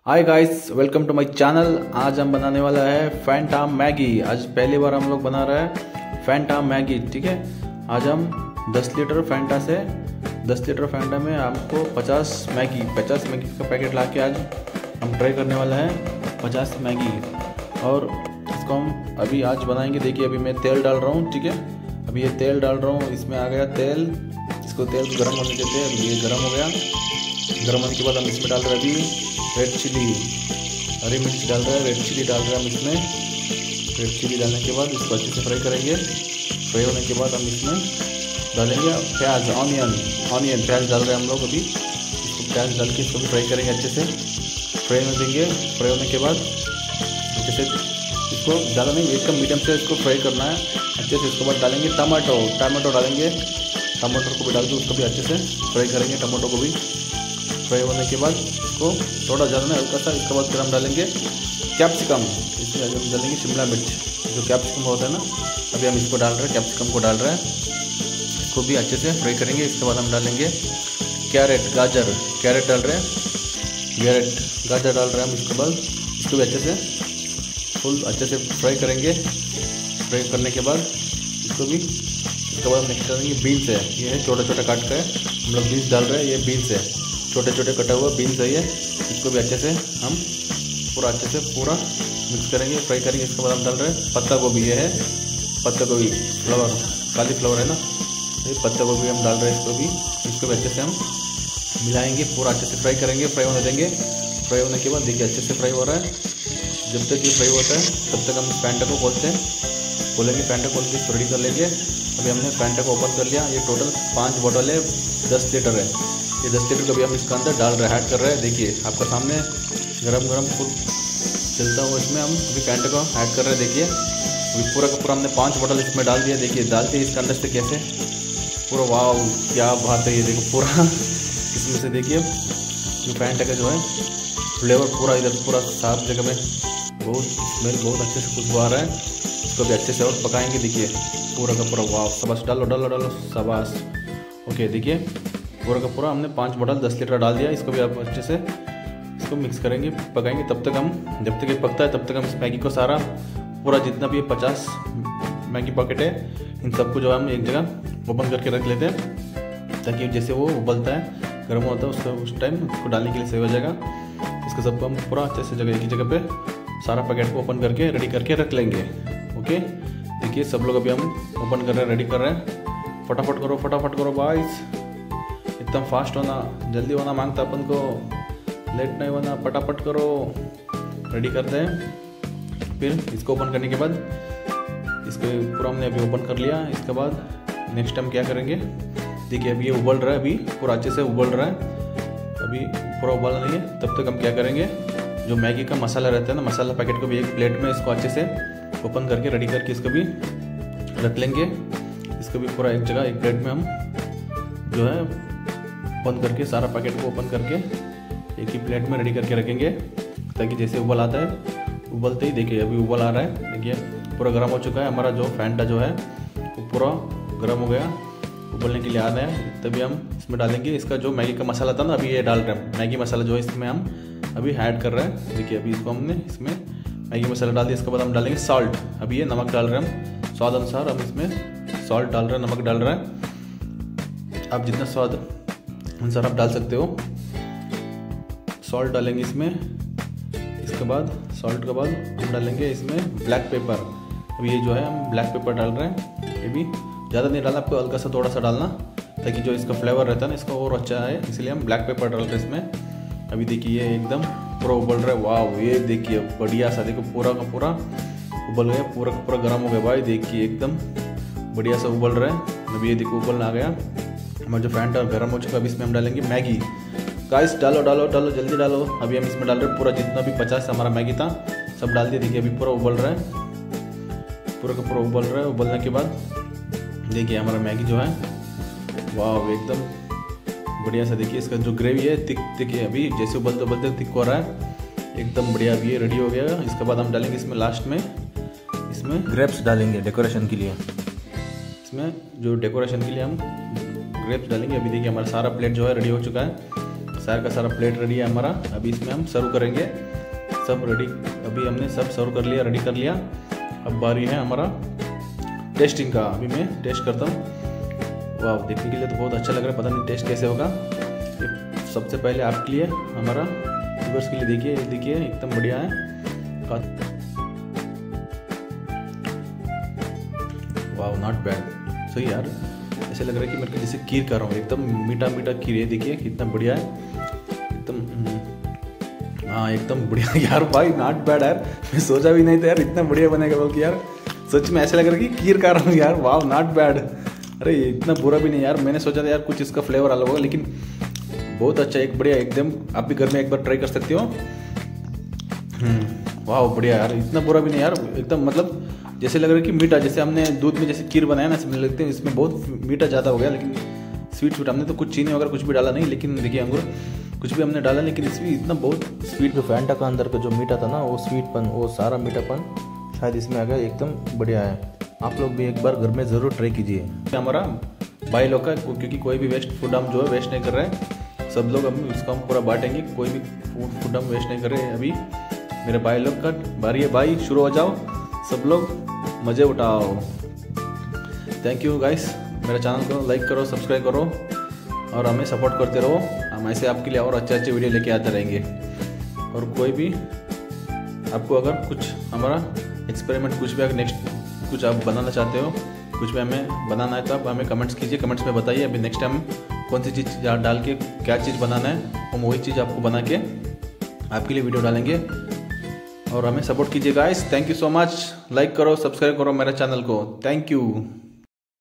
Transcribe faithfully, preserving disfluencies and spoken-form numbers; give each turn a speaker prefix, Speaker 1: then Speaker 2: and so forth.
Speaker 1: Hi guys, welcome to my channel. आज हम बनाने वाला है फैंटा मैगी। आज पहली बार हम लोग बना रहे हैं फैंटा मैगी। ठीक है, आज हम दस लीटर फैंटा से दस लीटर फैंटा में आपको पचास मैगी पचास मैगी का पैकेट ला के आज हम ट्राई करने वाला है पचास मैगी। और इसको हम अभी आज बनाएंगे। देखिए, अभी मैं तेल डाल रहा हूँ। ठीक है, अभी ये तेल डाल रहा हूँ, इसमें आ गया तेल। इसको तेल को गर्म होने देते हैं। ये गर्म हो गया। गर्म होने के बाद हम इसमें डाल रहे हैं अभी रेड चिली, हरी मिर्च डाल रहे हैं, रेड चिली डाल रहे हैं हम इसमें। रेड चिली डालने के बाद इसको अच्छे से फ्राई करेंगे। फ्राई होने के बाद हम इसमें डालेंगे प्याज, ऑनियन ऑनियन प्याज डाल रहे हैं हम लोग अभी। इसको प्याज डाल के इसको भी फ्राई करेंगे, अच्छे से फ्राई होने देंगे। फ्राई होने के बाद अच्छे से इसको ज़्यादा नहीं, एकदम मीडियम से इसको फ्राई करना है अच्छे से। इसके बाद डालेंगे टमाटो टमाटो डालेंगे, टमाटर को भी डाल के उसको भी अच्छे से फ्राई करेंगे। टमाटो को भी फ्राई होने के बाद इसको थोड़ा ज़्यादा नहीं, हल्का सा। इसके बाद फिर हम डालेंगे कैप्सिकम। इसमें हम डालेंगे शिमला मिर्च, जो कैप्सिकम होता है ना, अभी हम इसको डाल रहे हैं, कैप्सिकम को डाल रहे हैं। इसको भी अच्छे से फ्राई करेंगे। इसके बाद हम डालेंगे कैरेट, गाजर कैरेट डाल रहे हैं, कैरेट गाजर डाल रहे हैं हम। इसके बाद इसको भी अच्छे से फुल अच्छे से फ्राई करेंगे। फ्राई करने के बाद इसको भी इसके बाद हम नेक्स्ट डालेंगे बीन्स है। ये है छोटा छोटा काट कर हम लोग बीन्स डाल रहे हैं। ये बीन्स है, छोटे छोटे कटा हुआ बीन्स है ये। इसको भी अच्छे से हम पूरा अच्छे से पूरा मिक्स करेंगे, फ्राई करेंगे। इसके बाद हम डाल रहे हैं पत्ता गोभी। ये है पत्ता गोभी, फ्लावर, काली फ्लावर है ना, ये पत्ता गोभी हम डाल रहे हैं। इसको भी इसको भी अच्छे से हम मिलाएंगे, पूरा अच्छे से फ्राई करेंगे, फ्राई होने देंगे। फ्राई होने के बाद देखिए अच्छे से फ्राई हो रहा है। जब तक ये फ्राई होता है तब तक हम फैंटा को खोलते हैं, खोलेंगे फैंटा खोल के इसको रेडी कर लेंगे। अभी हमने फैंटा को ओपन कर लिया। ये टोटल पाँच बॉटल है, दस लीटर है। ये दस लीटर को भी हम इसके अंदर डाल रहे हैं, ऐड कर रहे हैं। देखिए आपका सामने गरम गरम फुल चलता हुआ इसमें हम अभी फैंटा को ऐड कर रहे हैं। देखिए अभी पूरा का पूरा हमने पाँच बॉटल इसमें डाल दिया। देखिए डालते ही इसके अंदर से कैसे पूरा, वाह क्या बात है। ये देखो पूरा इसमें से देखिए जो फैंटा का जो है फ्लेवर पूरा इधर पूरा साफ जगह में, बहुत स्मेल बहुत अच्छे से खुशबू आ रहा है। इसको भी अच्छे से और पकाएंगे। देखिए पूरा का पूरा, वाह शाबाश, डालो डालो डालो शाबाश। ओके, देखिए पूरा का पूरा हमने पाँच बॉटल दस लीटर डाल दिया। इसको भी आप अच्छे से इसको मिक्स करेंगे, पकाएंगे। तब तक हम जब तक ये पकता है तब तक हम इस मैगी को सारा पूरा जितना भी पचास मैगी पैकेट है, इन सबको जो हम एक जगह ओपन करके रख लेते हैं, ताकि जैसे वो उबलता है, गर्म होता है, उसको उस टाइम उसको डालने के लिए सही हो जाएगा। इसको सबको हम पूरा अच्छे से जगह एक ही जगह पे सारा पैकेट को ओपन करके रेडी करके रख लेंगे। ओके, देखिए सब लोग अभी हम ओपन कर रहे हैं, रेडी कर रहे हैं। फटाफट करो फटाफट करो गाइस, एकदम फास्ट होना, जल्दी होना मांगता अपन को, लेट नहीं होना, फटाफट करो। रेडी करते हैं। फिर इसको ओपन करने के बाद इसको पूरा हमने अभी ओपन कर लिया। इसके बाद नेक्स्ट टाइम क्या करेंगे, देखिए अभी ये उबल रहा है, अभी पूरा अच्छे से उबल रहा है। अभी पूरा उबला नहीं है, तब तक हम क्या करेंगे, जो मैगी का मसाला रहता है ना, मसाला पैकेट को भी एक प्लेट में इसको अच्छे से ओपन करके रेडी करके इसको भी रख लेंगे। इसको भी पूरा एक जगह एक प्लेट में हम जो है ओपन करके सारा पैकेट को ओपन करके एक ही प्लेट में रेडी करके रखेंगे, ताकि जैसे उबल आता है, उबलते ही देखिए अभी उबल आ रहा है। देखिए पूरा गर्म हो चुका है हमारा जो फैंटा जो है, वो पूरा गर्म हो गया, उबलने के लिए आ रहा है। तभी हम इसमें डालेंगे इसका जो मैगी का मसाला था ना, अभी ये डाल रहे हैं मैगी मसाला जो है, इसमें हम अभी ऐड कर रहे हैं। देखिए अभी इसको हमने इसमें मैगी मसाला डाल दिया। इसके बाद हम डालेंगे सॉल्ट। अभी ये नमक डाल रहे हैं हम स्वाद अनुसार, हम इसमें सॉल्ट डाल रहे हैं, नमक डाल रहे हैं। आप जितना स्वाद अनुसार आप डाल सकते हो, सॉल्ट डालेंगे इसमें। इसके बाद सॉल्ट के बाद हम डालेंगे इसमें ब्लैक पेपर। अभी ये जो है हम ब्लैक पेपर डाल रहे हैं। ये भी ज़्यादा नहीं डालना आपको, हल्का सा थोड़ा सा डालना, ताकि जो इसका फ्लेवर रहता है ना, इसका और अच्छा है, इसलिए हम ब्लैक पेपर डाल रहे हैं इसमें। अभी देखिए ये एकदम पूरा उबल रहा है। वाह, ये देखिए बढ़िया सा, देखो पूरा का पूरा उबल गया, पूरा का पूरा गर्म हो गया भाई। देखिए एकदम बढ़िया सा उबल रहा है। अभी ये देखो उबलना आ गया हमारा जो फैंटा गर्म हो चुका है। अभी इसमें हम डालेंगे मैगी। गाइस डालो डालो डालो जल्दी डालो। अभी हम इसमें डाल रहे हैं पूरा जितना भी पचास हमारा मैगी था सब डाल दिया। देखिए अभी पूरा उबल रहा है, पूरा का पूरा उबल रहा है। उबलने के बाद देखिए हमारा मैगी जो है, वाह एकदम बढ़िया सा। देखिए इसका जो ग्रेवी है थिक थिक है, अभी जैसे उबलते उबलते थिक हो रहा है, एकदम बढ़िया। अभी ये रेडी हो गया। इसके बाद हम डालेंगे इसमें लास्ट में इसमें
Speaker 2: ग्रेप्स डालेंगे डेकोरेशन के लिए।
Speaker 1: इसमें जो डेकोरेशन के लिए हम ग्रेप्स डालेंगे। अभी देखिए हमारा सारा प्लेट जो है रेडी हो चुका है, सारा का सारा प्लेट रेडी है हमारा। अभी इसमें हम सर्व करेंगे। सब रेडी, अभी हमने सब सर्व कर लिया, रेडी कर लिया। अब बारी है हमारा टेस्टिंग का। अभी मैं टेस्ट करता हूँ। वाह, देखने के लिए तो बहुत अच्छा लग रहा है, पता नहीं टेस्ट कैसे होगा। सबसे पहले आपके लिए, हमारा व्यूअर्स के लिए देखिए, देखिए एकदम बढ़िया है। वाह, नॉट बैड, सही यार। ऐसे लग रहा है कि मेरे को जैसे खीर खा रहा हूँ, एकदम मीठा मीठा खीर है। देखिए कितना बढ़िया है, एकदम, हाँ एकदम बढ़िया यार भाई, नॉट बैड यार। मैं सोचा भी नहीं था यार इतना बढ़िया बनेगा बोल के यार। सच में ऐसे लग रहा है कि खीर खा रहा हूँ यार। वाह, नॉट बैड। अरे इतना बुरा भी नहीं यार। मैंने सोचा था यार कुछ इसका फ्लेवर अलग होगा, लेकिन बहुत अच्छा, एक बढ़िया एकदम। आप भी घर में एक बार ट्राई कर सकते हो। वाह बढ़िया यार, इतना बुरा भी नहीं यार एकदम। मतलब जैसे लग रहा है कि मीठा, जैसे हमने दूध में जैसे खीर बनाया ना, इसमें लगते हैं इसमें बहुत मीठा ज़्यादा हो गया। लेकिन स्वीट स्वीट हमने तो कुछ चीनी वगैरह कुछ भी डाला नहीं। लेकिन देखिए अंगूर कुछ भी हमने डाला, लेकिन इसमें इतना बहुत
Speaker 2: स्वीट, जो फैंटा का अंदर का जो मीठा था ना, वो स्वीटपन, वो सारा मीठापन शायद इसमें आ गया। एकदम बढ़िया है। आप लोग भी एक बार घर में ज़रूर ट्राई कीजिए।
Speaker 1: हमारा भाई लोग का, क्योंकि कोई भी वेस्ट फूड हम जो है वेस्ट नहीं कर रहे हैं। सब लोग हम इसको हम पूरा बांटेंगे। कोई भी फूड हम वेस्ट नहीं कर रहे हैं। अभी मेरे भाई लोग का बारी है। भाई शुरू हो जाओ, सब लोग मज़े उठाओ। Thank you guys. मेरे चैनल को लाइक करो, सब्सक्राइब करो और हमें सपोर्ट करते रहो। हम ऐसे आपके लिए और अच्छे अच्छे वीडियो लेके आते रहेंगे। और कोई भी आपको अगर कुछ हमारा एक्सपेरिमेंट कुछ भी अगर नेक्स्ट कुछ आप बनाना चाहते हो, कुछ भी हमें बनाना है, तो आप हमें कमेंट्स कीजिए, कमेंट्स में बताइए। अभी नेक्स्ट टाइम कौन सी चीज़ डाल के क्या चीज़ बनाना है, हम वही चीज़ आपको बना के आपके लिए वीडियो डालेंगे। और हमें सपोर्ट कीजिए guys. Thank you so much. Like करो, सब्सक्राइब करो मेरे चैनल को। Thank you.